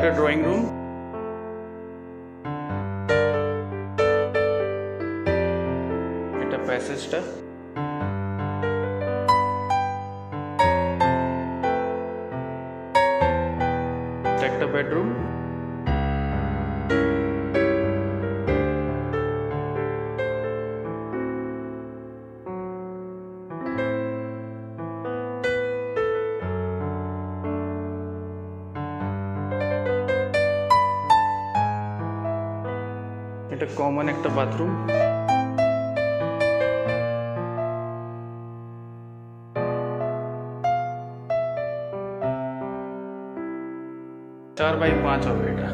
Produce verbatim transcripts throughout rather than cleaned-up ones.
একটা drawing room, এটা প্যাসেজটা, একটা বেডরুম, এটা কমন একটা বাথরুম, চার বাই পাঁচ হবে এটা।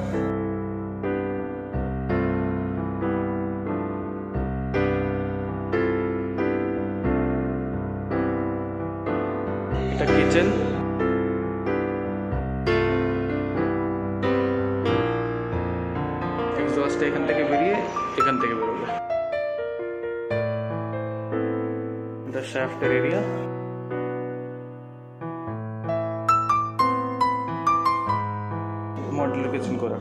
এটা কিচেন, এক্সস্টটা এখান থেকে বেরিয়ে এখান থেকে বেরোবে। এটা শ্যাফটের এরিয়া, মডেল কিচেন করা।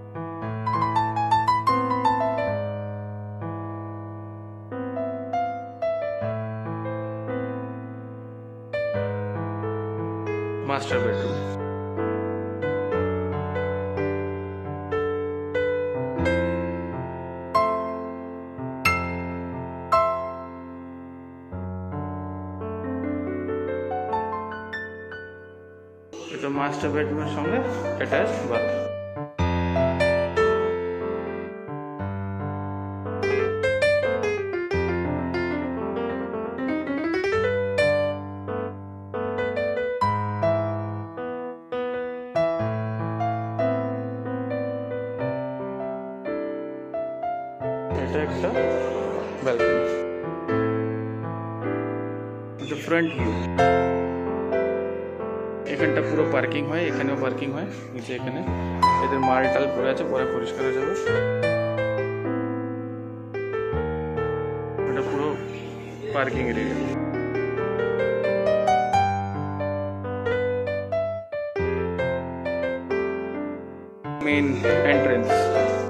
মাস্টার বেডরুম, এটা মাস্টার বেডরুমের সঙ্গে অ্যাটাচ বাথরুম। এটা একটা ব্যালকনি, এটা ফ্রন্ট ভিউ। এখানটা পুরো পার্কিং হয়, এখানেও পার্কিং হয়, নিচে এখানে এদের মাল টাল পড়ে আছে, পরে পরিষ্কার হয়ে যাবে। এটা পুরো পার্কিং এরিয়া। Main entrance.